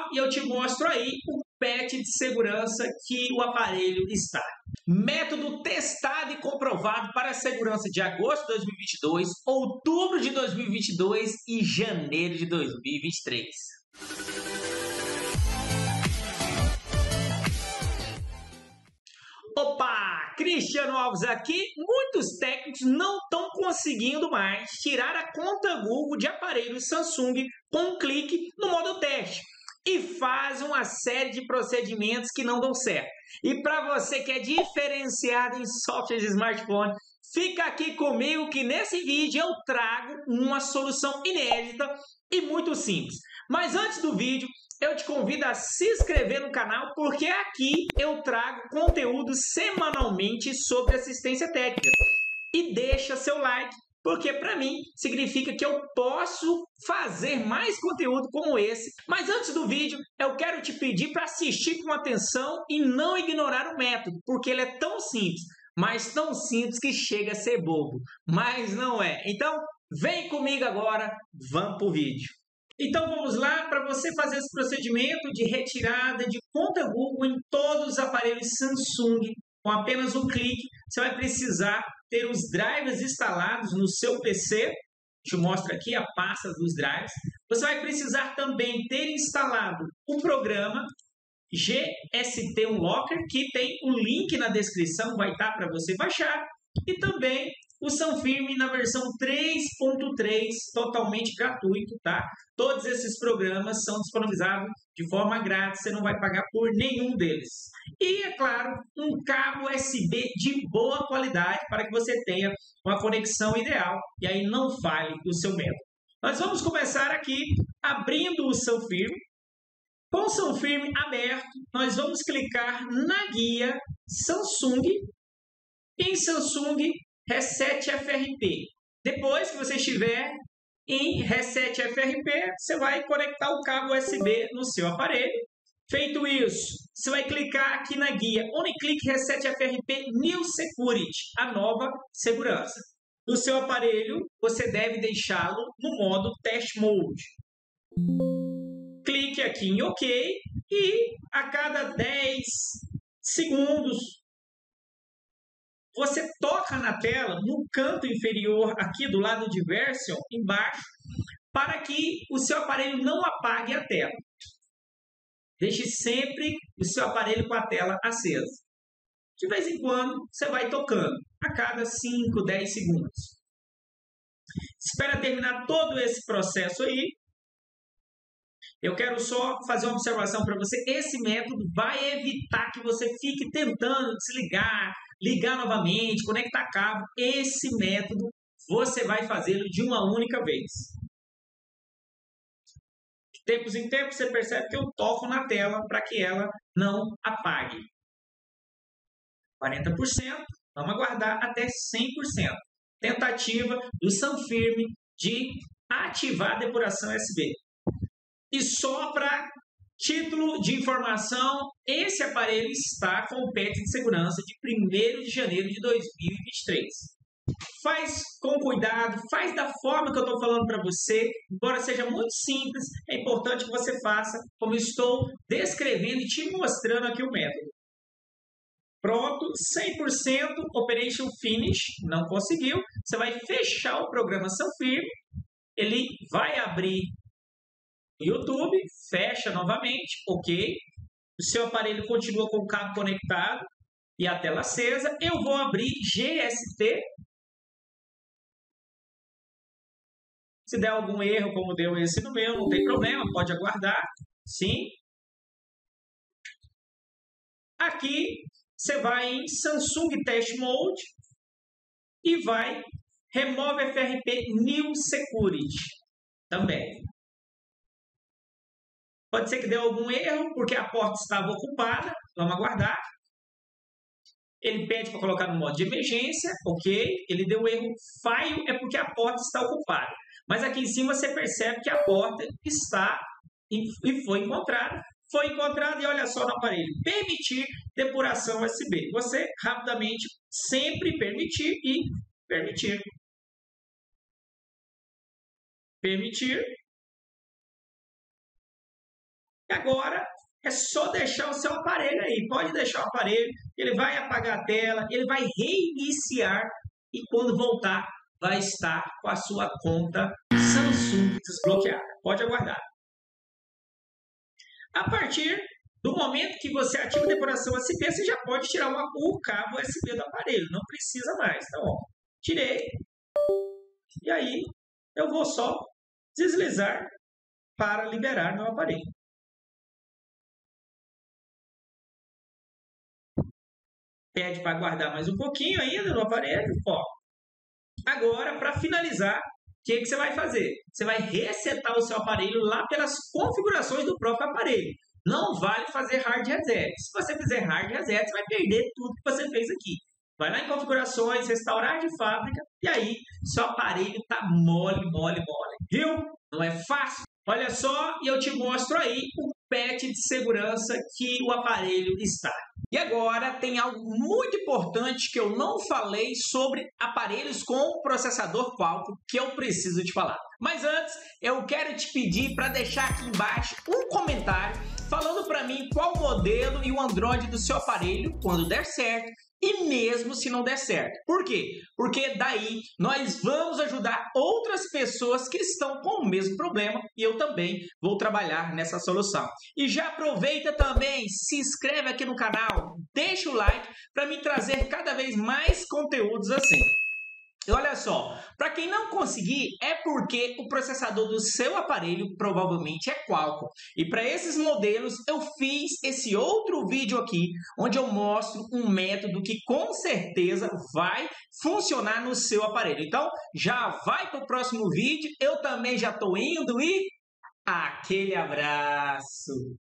e eu te mostro aí o patch de segurança que o aparelho está. Método testado e comprovado para a segurança de agosto de 2022, outubro de 2022 e janeiro de 2023. Opa! Cristiano Alves aqui. Muitos técnicos não estão conseguindo mais tirar a conta Google de aparelhos Samsung com um clique no modo teste e fazem uma série de procedimentos que não dão certo. E para você que é diferenciado em softwares de smartphone, fica aqui comigo que nesse vídeo eu trago uma solução inédita e muito simples. Mas antes do vídeo, eu te convido a se inscrever no canal, porque aqui eu trago conteúdo semanalmente sobre assistência técnica. E deixa seu like, porque para mim significa que eu posso fazer mais conteúdo como esse. Mas antes do vídeo, eu quero te pedir para assistir com atenção e não ignorar o método, porque ele é tão simples, mas tão simples que chega a ser bobo. Mas não é. Então, vem comigo agora, vamos para o vídeo. Então vamos lá, para você fazer esse procedimento de retirada de conta Google em todos os aparelhos Samsung, com apenas um clique, você vai precisar ter os drivers instalados no seu PC. Te mostro aqui a pasta dos drivers. Você vai precisar também ter instalado o programa GST Unlocker, que tem um link na descrição, vai estar para você baixar, e também o Sanfirme na versão 3.3, totalmente gratuito, tá? Todos esses programas são disponibilizados de forma grátis, você não vai pagar por nenhum deles. E, é claro, um cabo USB de boa qualidade para que você tenha uma conexão ideal e aí não falhe o seu método. Nós vamos começar aqui abrindo o Sanfirme. Com o Sanfirme aberto, nós vamos clicar na guia Samsung e em Samsung Reset FRP. Depois que você estiver em Reset FRP, você vai conectar o cabo USB no seu aparelho. Feito isso, você vai clicar aqui na guia OnlyClick Reset FRP New Security, a nova segurança. No seu aparelho, você deve deixá-lo no modo Test Mode. Clique aqui em OK e a cada 10 segundos você toca na tela, no canto inferior aqui do lado de Version, embaixo, para que o seu aparelho não apague a tela. Deixe sempre o seu aparelho com a tela acesa. De vez em quando, você vai tocando, a cada 5, 10 segundos. Espera terminar todo esse processo aí. Eu quero só fazer uma observação para você. Esse método vai evitar que você fique tentando desligar, ligar novamente, conectar cabo. Esse método você vai fazê-lo de uma única vez. De tempos em tempos você percebe que eu toco na tela para que ela não apague. 40%, vamos aguardar até 100%. Tentativa do Sanfirme de ativar a depuração USB. E só para título de informação, esse aparelho está com o patch de segurança de 1º de janeiro de 2023. Faz com cuidado, faz da forma que eu estou falando para você, embora seja muito simples, é importante que você faça como estou descrevendo e te mostrando aqui o método. Pronto, 100% Operation Finish, não conseguiu, você vai fechar o programa Sanfirme, ele vai abrir YouTube, fecha novamente, OK. O seu aparelho continua com o cabo conectado e a tela acesa. Eu vou abrir GST. Se der algum erro, como deu esse no meu, não tem problema, pode aguardar. Sim. Aqui, você vai em Samsung Test Mode e vai Remove FRP New Security também. Pode ser que dê algum erro, porque a porta estava ocupada. Vamos aguardar. Ele pede para colocar no modo de emergência. OK. Ele deu erro falho, é porque a porta está ocupada. Mas aqui em cima você percebe que a porta está e foi encontrada. Foi encontrada e olha só no aparelho. Permitir depuração USB. Você rapidamente sempre permitir e permitir. Permitir. E agora é só deixar o seu aparelho aí. Pode deixar o aparelho, ele vai apagar a tela, ele vai reiniciar e quando voltar vai estar com a sua conta Samsung desbloqueada. Pode aguardar. A partir do momento que você ativa a depuração USB, você já pode tirar o cabo USB do aparelho. Não precisa mais. Então, ó, tirei. E aí, eu vou só deslizar para liberar meu aparelho. Pede para guardar mais um pouquinho ainda no aparelho. Ó. Agora, para finalizar, o que você vai fazer? Você vai resetar o seu aparelho lá pelas configurações do próprio aparelho. Não vale fazer hard reset. Se você fizer hard reset, você vai perder tudo que você fez aqui. Vai lá em configurações, restaurar de fábrica, e aí seu aparelho está mole, mole, mole. Viu? Não é fácil? Olha só, e eu te mostro aí o patch de segurança que o aparelho está. E agora tem algo muito importante que eu não falei sobre aparelhos com processador Qualcomm que eu preciso te falar. Mas antes, eu quero te pedir para deixar aqui embaixo um comentário falando para mim qual modelo e o Android do seu aparelho quando der certo e mesmo se não der certo. Por quê? Porque daí nós vamos ajudar outras pessoas que estão com o mesmo problema e eu também vou trabalhar nessa solução. E já aproveita também, se inscreve aqui no canal, deixa o like para me trazer cada vez mais conteúdos assim. E olha só, para quem não conseguir, é porque o processador do seu aparelho provavelmente é Qualcomm. E para esses modelos, eu fiz esse outro vídeo aqui, onde eu mostro um método que com certeza vai funcionar no seu aparelho. Então, já vai para o próximo vídeo, eu também já estou indo e aquele abraço!